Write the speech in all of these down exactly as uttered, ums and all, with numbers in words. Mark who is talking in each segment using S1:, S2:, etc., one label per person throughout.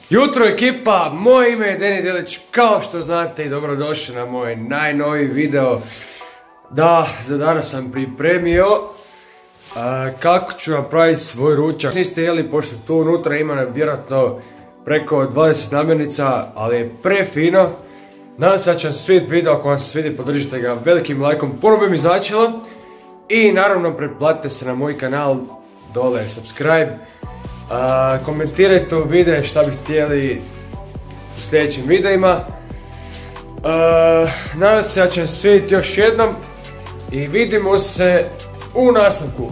S1: Jutro ekipa, moje ime je Deni Delić, kao što znate i dobrodošli na moj najnoviji video. Da, za danas sam pripremio uh, kako ću napraviti svoj ručak. Niste jeli, pošto tu unutra ima vjerojatno preko dvadeset namirnica, ali je prefino. Nadam se da će vam se svidjeti video, ako vam se svidi podržite ga velikim lajkom, puno bi mi značilo. I naravno pretplatite se na moj kanal, dole subscribe. Uh, komentirajte u videu šta bi htjeli u sljedećim videima. Uh, nadam se da će vam se svidjeti još jednom i vidimo se u nastavku.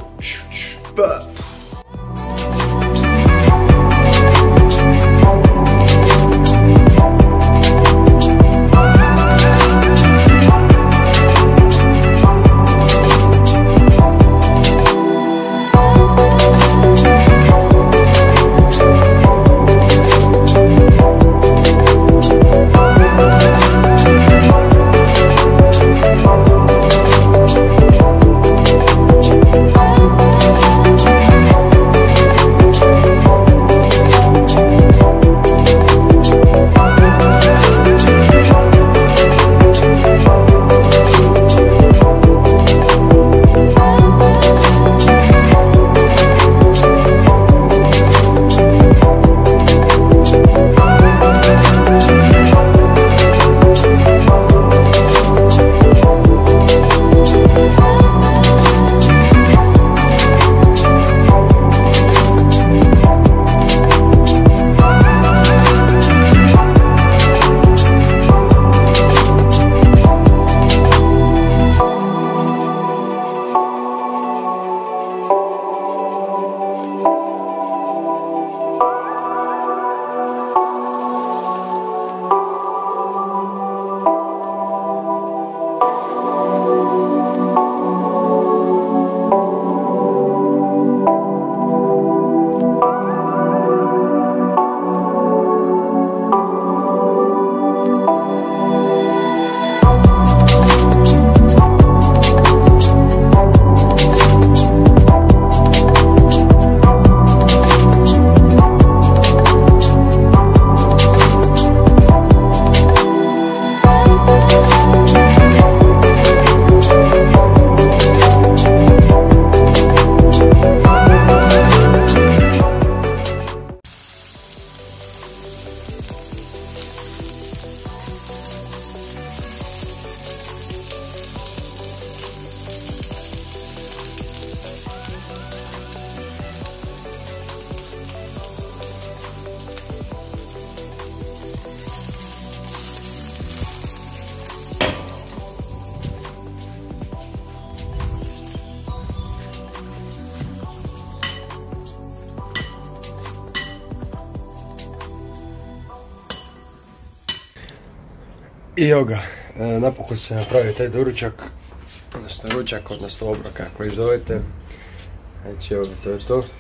S1: I evo ga, napokon se napravio taj doručak, odnosno ručak, odnosno obrok, kako ih zovete. Znači evo ga, to je to.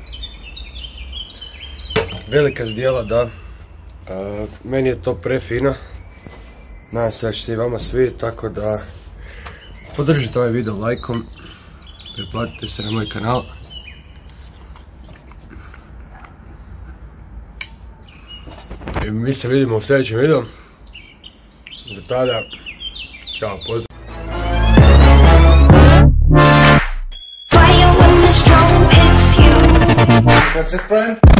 S1: Velika zdjela, da. A, meni je to prefino. Nadam se da će se i vama svidjeti, tako da podržite ovaj video lajkom, pretplatite se na moj kanal. I mi se vidimo u sljedećem videu. Do tada, čao, pozdrav. That's it, Brian?